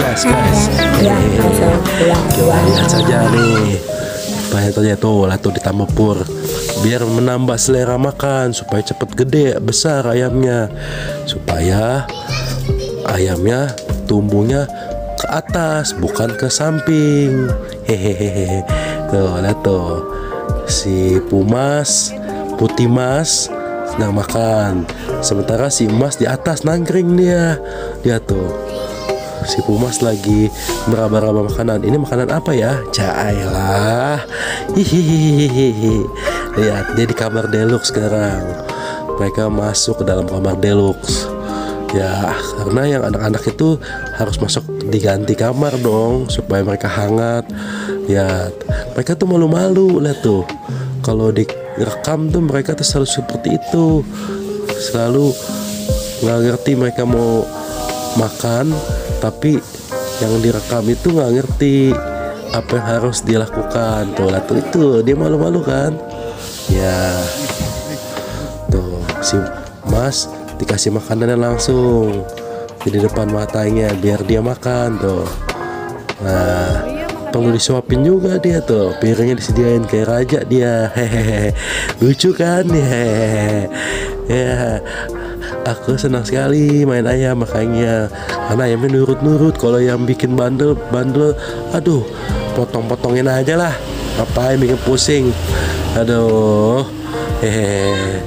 guys. Ya, langsung pulang. Kita lihat saja nih. Ternyata tuh lah tuh ditambah pur biar menambah selera makan, supaya cepet gede besar ayamnya, supaya ayamnya tumbuhnya ke atas bukan ke samping. Hehehe. Tuh lihat tuh, si Pumas Putih Mas sedang makan, sementara si Emas di atas nangkring dia tuh. Si Pumas lagi meraba-raba makanan. Ini makanan apa ya? Jailah. Hihihihi. Lihat, dia di kamar deluxe sekarang. Mereka masuk ke dalam kamar deluxe. Ya, karena yang anak-anak itu harus masuk diganti kamar dong, supaya mereka hangat. Ya, mereka tuh malu-malu. Lihat tuh, kalau direkam tuh mereka tuh selalu seperti itu. Selalu nggak ngerti mereka mau makan, tapi yang direkam itu nggak ngerti apa yang harus dilakukan. Tuh lah tuh, itu dia malu-malu kan. Ya, tuh si Mas dikasih makanannya langsung di depan matanya biar dia makan tuh. Nah, perlu disuapin juga dia tuh, piringnya disediain kayak raja dia. Hehehe, lucu kan? Hehehe. Ya, aku senang sekali main ayam makanya, karena ayamnya nurut-nurut. Kalau yang bikin bandel, aduh, potong-potongin aja lah, ngapain bikin pusing. Aduh, hehehe.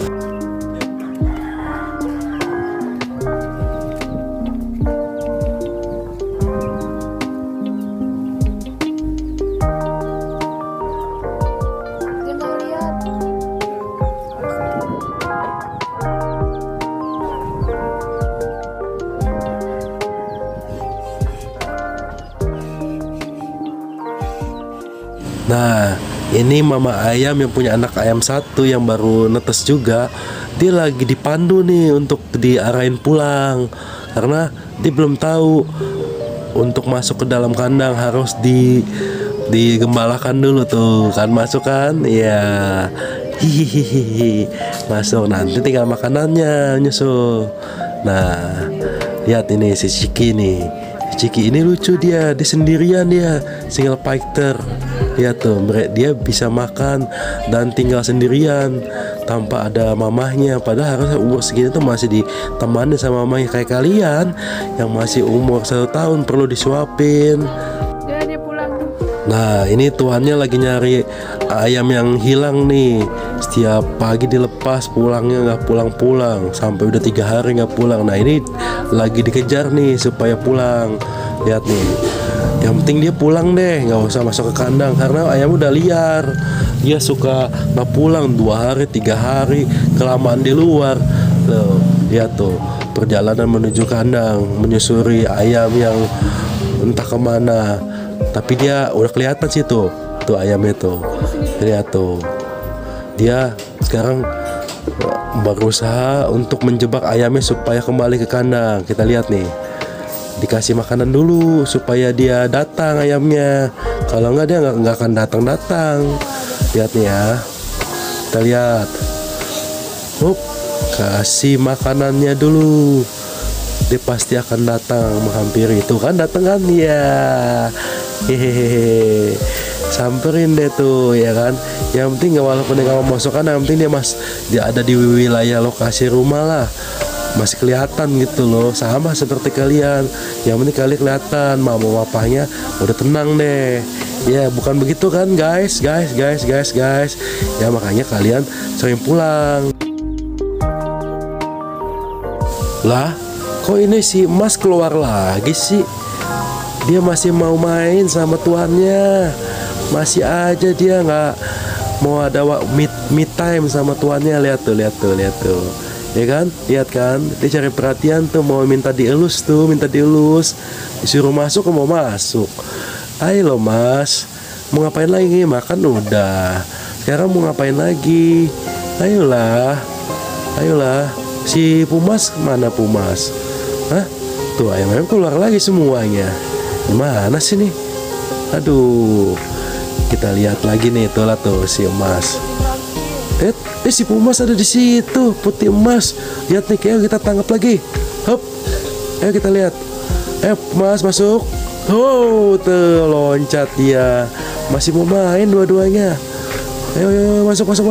Nah, ini mama ayam yang punya anak ayam satu yang baru netes juga. Dia lagi dipandu nih untuk diarahin pulang, karena dia belum tahu untuk masuk ke dalam kandang harus digembalakan dulu tuh kan, masuk kan? Ya, hihihi, masuk, nanti tinggal makanannya nyusul. Nah, lihat ini si Ciki nih. Ciki ini lucu, dia sendirian, dia single fighter. Lihat tuh, dia bisa makan dan tinggal sendirian tanpa ada mamahnya. Padahal harusnya umur segini tuh masih ditemani sama mamahnya, kayak kalian yang masih umur 1 tahun perlu disuapin. Dia pulang. Nah, ini tuannya lagi nyari ayam yang hilang nih. Setiap pagi dilepas, pulangnya nggak pulang-pulang, sampai udah 3 hari nggak pulang. Nah, ini lagi dikejar nih supaya pulang. Lihat nih, yang penting dia pulang deh, nggak usah masuk ke kandang, karena ayam udah liar. Dia suka nggak pulang 2 hari 3 hari, kelamaan di luar. Tuh, lihat tuh, perjalanan menuju kandang, menyusuri ayam yang entah kemana. Tapi dia udah kelihatan sih tuh ayamnya tuh. Lihat tuh, dia sekarang berusaha untuk menjebak ayamnya supaya kembali ke kandang. Kita lihat nih, dikasih makanan dulu supaya dia datang ayamnya. Kalau nggak, dia nggak akan datang. Lihat nih ya, kita lihat. Kasih makanannya dulu, dia pasti akan datang menghampiri. Itu kan, datang kan ya. Hehehe, samperin deh tuh ya kan. Yang penting walaupun dia nggak mau masuk kan, yang penting dia ada di wilayah lokasi rumah lah, masih kelihatan gitu loh, sama seperti kalian. Yang penting kalian kelihatan, mama papanya udah tenang deh. Ya, bukan begitu kan guys. Ya, makanya kalian sering pulang. Lah, kok ini si Mas keluar lagi sih? Dia masih mau main sama tuannya. Masih aja dia nggak mau ada me time sama tuannya. Lihat tuh. Ya kan, lihat kan, dia cari perhatian tuh, mau minta dielus. Disuruh masuk, mau masuk. Ayo lo Mas, mau ngapain lagi? Makan udah, sekarang mau ngapain lagi? Ayolah. Si Pumas mana, Pumas? Hah? Tuh ayam keluar lagi semuanya. Gimana sih nih? Aduh, kita lihat lagi nih, tuh lah tuh si Emas. Si Pumas ada di situ, Putih Emas. Lihat nih, kayak kita tangkap lagi. Hop, ayo kita lihat. Mas masuk. Oh, loncat dia. Masih mau main dua-duanya. Ayo,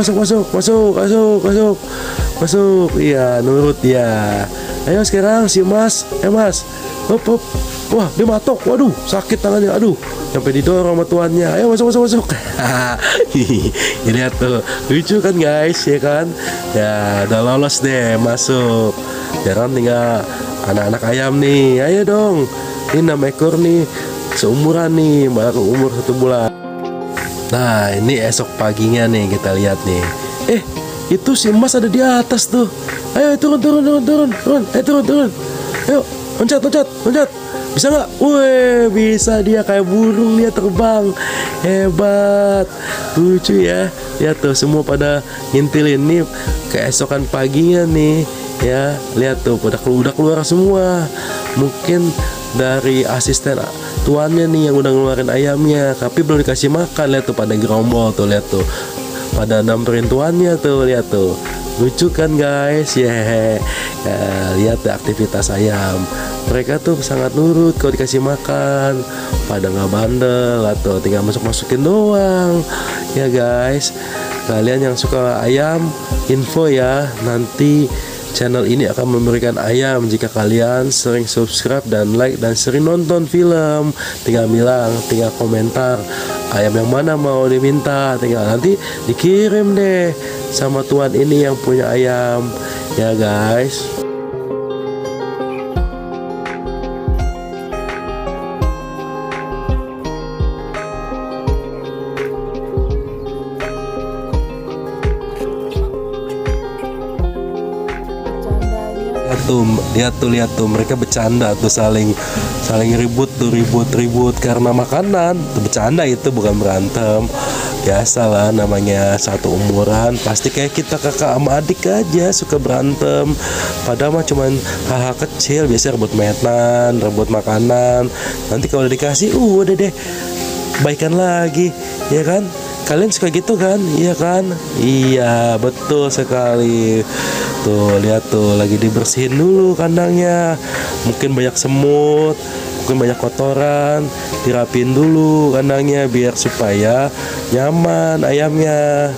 masuk. Iya, nurut dia. Ayo sekarang si Mas. Mas. Hop. Wah, dia matok. Waduh, sakit tangannya. Aduh, sampai didorong sama tuannya. Ayo masuk. Ini lihat tuh, lucu kan guys, ya kan? Ya, udah lolos deh masuk. Sekarang tinggal anak-anak ayam nih. Ayo dong. Ini 6 ekor nih, seumuran nih, baru umur 1 bulan. Nah, ini esok paginya nih kita lihat nih. Itu si Mas ada di atas tuh. Ayo turun. Turun. Ayo, loncat. Bisa nggak? Wih, bisa dia kayak burung, dia terbang. Hebat. Lucu ya. Lihat tuh, semua pada ngintilin nih keesokan paginya nih. Ya, lihat tuh, udah keluar semua. Mungkin dari asisten tuannya nih yang udah ngeluarin ayamnya, tapi belum dikasih makan. Lihat tuh pada gerombol tuh, lihat tuh pada namperin tuannya tuh, lihat tuh, lucu kan guys ya. Lihat deh aktivitas ayam, mereka tuh sangat nurut kalau dikasih makan, pada nggak bandel atau tinggal masukin doang ya guys. Kalian yang suka ayam, info ya, nanti channel ini akan memberikan ayam jika kalian sering subscribe dan like dan sering nonton film. Tinggal komentar ayam yang mana mau diminta, tinggal nanti dikirim deh sama tuan ini yang punya ayam ya guys. Lihat tuh mereka bercanda tuh, saling ribut karena makanan tuh. Bercanda itu bukan berantem, biasalah, namanya satu umuran, pasti kayak kita kakak sama adik aja suka berantem, padahal mah cuman hal-hal kecil, biasa rebut mainan, rebut makanan. Nanti kalau udah dikasih udah deh baikan lagi, ya kan? Kalian suka gitu kan? Iya kan? Iya, betul sekali. Tuh, lihat tuh, lagi dibersihin dulu kandangnya. Mungkin banyak semut, mungkin banyak kotoran, dirapiin dulu kandangnya biar supaya nyaman ayamnya.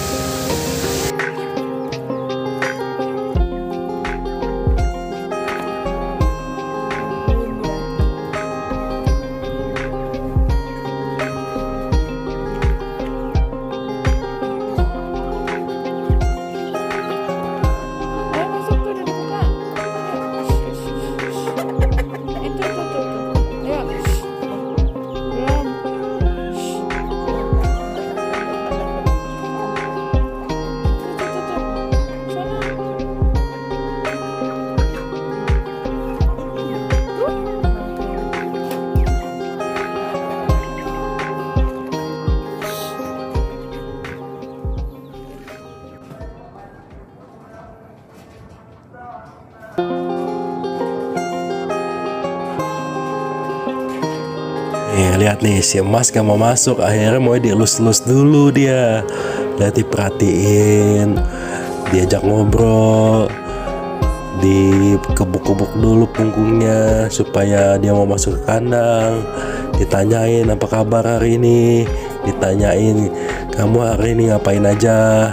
Lihat nih, si Mas gak mau masuk, akhirnya mau dielus-elus dulu dia. Lihat, diperhatiin, diajak ngobrol, dikebuk-kebuk dulu punggungnya supaya dia mau masuk ke kandang. Ditanyain apa kabar hari ini, ditanyain kamu hari ini ngapain aja,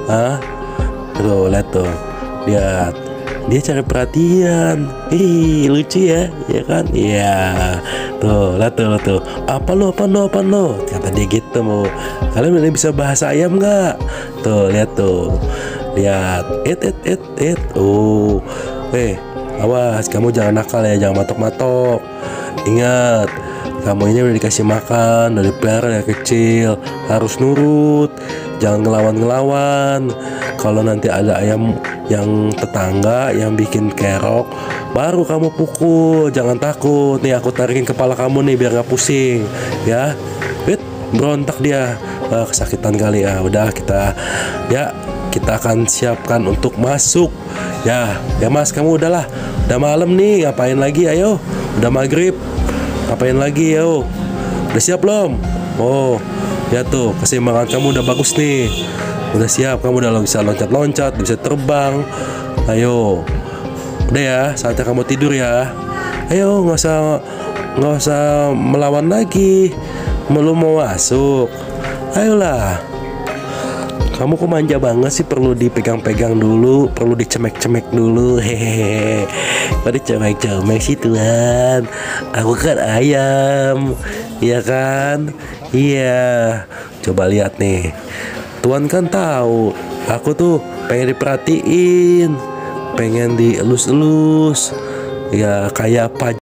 tuh lihat tuh, lihat dia cari perhatian. Lucu ya, ya kan? Iya. Tuh, lihat tuh. Apa lo? Kata dia gitu mau. Kalian udah bisa bahasa ayam nggak? Tuh, lihat tuh. Lihat. Oh. Awas, kamu jangan nakal ya, jangan matok-matok. Ingat, kamu ini udah dikasih makan, udah dipelihara dari kecil, harus nurut, jangan ngelawan. Kalau nanti ada ayam yang tetangga yang bikin kerok, baru kamu pukul, jangan takut. Nih aku tarikin kepala kamu nih biar nggak pusing, ya. Berontak dia, kesakitan kali ya. Udah kita akan siapkan untuk masuk, ya Mas, kamu udahlah, udah malam nih, ngapain lagi? Ayo, udah maghrib, ngapain lagi? Yo, udah siap belum? Oh, ya tuh, keseimbangan kamu udah bagus nih. Udah siap, kamu udah bisa loncat-loncat, bisa terbang. Ayo, udah ya, saatnya kamu tidur ya. Ayo, nggak usah melawan lagi. Belum mau masuk. Ayolah. Kamu kok manja banget sih, perlu dipegang-pegang dulu, perlu dicemek-cemek dulu. Hehehe. Kok dicemek-cemek sih Tuhan? Aku kan ayam, iya kan? Iya. Coba lihat nih. Tuhan kan tahu, aku tuh pengen diperhatiin, pengen dielus-elus. Ya kayak apa